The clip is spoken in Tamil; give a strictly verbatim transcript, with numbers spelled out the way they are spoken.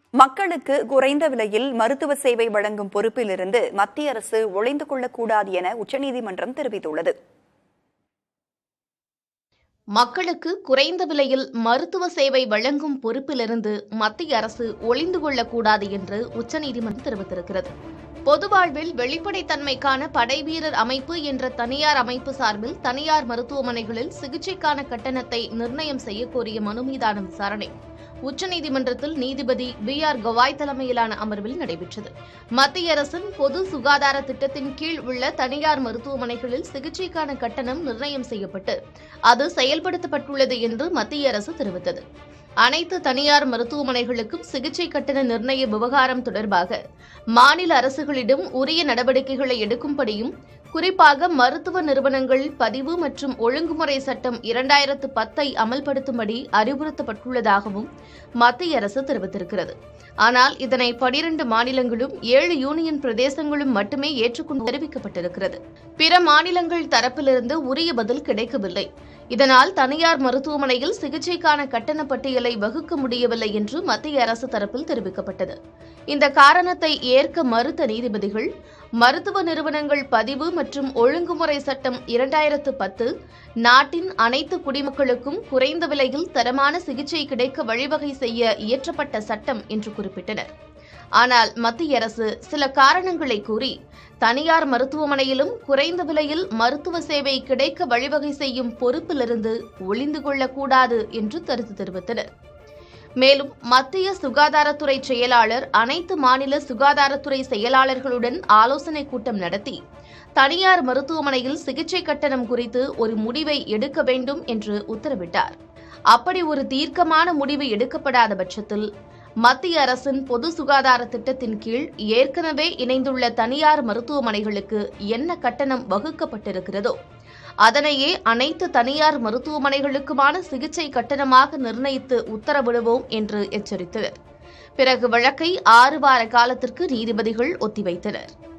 மக்களுக்கு குறைந்த விலையில் மருத்துவ சேவை வழங்கும் பொறுப்பிலிருந்து மத்திய அரசு ஒளிந்து கொள்ளக்கூடாது என உச்சநீதிமன்றம் தெரிவித்துள்ளது. மக்களுக்கு குறைந்த விலையில் மருத்துவ சேவை வழங்கும் பொறுப்பிலிருந்து மத்திய அரசு ஒளிந்து கொள்ளக்கூடாது என்று உச்சநீதிமன்றம் தெரிவித்திருக்கிறது. பொது வாழ்வில் வெளிப்படைத்தன்மைக்கான படைவீரர் அமைப்பு என்ற தனியார் அமைப்பு சார்பில் தனியார் மருத்துவமனைகளில் சிகிச்சைக்கான கட்டணத்தை நிர்ணயம் செய்யக்கோரிய மனு மீதான விசாரணை உச்சநீதிமன்றத்தில் நீதிபதி பி ஆர் கவாய் தலைமையிலான அமர்வில் நடைபெற்றது. மத்திய அரசின் பொது சுகாதார திட்டத்தின் கீழ் உள்ள தனியார் மருத்துவமனைகளில் சிகிச்சைக்கான கட்டணம் நிர்ணயம் செய்யப்பட்டு அது செயல்படுத்தப்பட்டுள்ளது என்று மத்திய அரசு தெரிவித்தது. அனைத்து தனியார் மருத்துவமனைகளுக்கும் சிகிச்சை கட்டண நிர்ணய விவகாரம் தொடர்பாக மாநில அரசுகளிடம் உரிய நடவடிக்கைகளை எடுக்கும்படியும், குறிப்பாக மருத்துவ நிறுவனங்கள் பதிவு மற்றும் ஒழுங்குமுறை சட்டம் இரண்டாயிரத்து பத்தை அமல்படுத்தும்படி அறிவுறுத்தப்பட்டுள்ளதாகவும் மத்திய அரசு தெரிவித்திருக்கிறது. ஆனால் இதனை பனிரண்டு மாநிலங்களும் ஏழு யூனியன் பிரதேசங்களும் மட்டுமே ஏற்றுக்கொண்டு தெரிவிக்கப்பட்டிருக்கிறது. பிற மாநிலங்கள் தரப்பிலிருந்து உரிய பதில் கிடைக்கவில்லை. இதனால் தனியார் மருத்துவமனையில் சிகிச்சைக்கான கட்டண பட்டியலை வகுக்க முடியவில்லை என்று மத்திய அரசு தரப்பில் தெரிவிக்கப்பட்டது. இந்த காரணத்தை ஏற்க மறுத்த நீதிபதிகள், மருத்துவ நிறுவனங்கள் பதிவு மற்றும் ஒழுங்குமுறை சட்டம் இரண்டாயிரத்து பத்து நாட்டின் அனைத்து குடிமக்களுக்கும் குறைந்த விலையில் தரமான சிகிச்சை கிடைக்க வழிவகை செய்ய இயற்றப்பட்ட சட்டம் என்று குறிப்பிட்டனர். ஆனால் மத்திய அரசு சில காரணங்களை கூறி தனியார் மருத்துவமனையிலும் குறைந்த விலையில் மருத்துவ சேவை கிடைக்க வழிவகை செய்யும் பொறுப்பிலிருந்து ஒளிந்து கொள்ளக்கூடாது என்று கருத்து தெரிவித்தனர். மேலும் மத்திய சுகாதாரத்துறை செயலாளர் அனைத்து மாநில சுகாதாரத்துறை செயலாளர்களுடன் ஆலோசனை கூட்டம் நடத்தி தனியார் மருத்துவமனையில் சிகிச்சை கட்டணம் குறித்து ஒரு முடிவை எடுக்க வேண்டும் என்று உத்தரவிட்டார். அப்படி ஒரு தீர்க்கமான முடிவு எடுக்கப்படாத பட்சத்தில் மத்திய அரசின் பொது சுகாதார திட்டத்தின் கீழ் ஏற்கனவே இணைந்துள்ள தனியார் மருத்துவமனைகளுக்கு என்ன கட்டணம் வகுக்கப்பட்டிருக்கிறதோ அதனையே அனைத்து தனியார் மருத்துவமனைகளுக்குமான சிகிச்சை கட்டணமாக நிர்ணயித்து உத்தரவிடுவோம் என்று எச்சரித்தனர். பிறகு வழக்கை ஆறு வார காலத்திற்கு நீதிபதிகள் ஒத்திவைத்தனர்.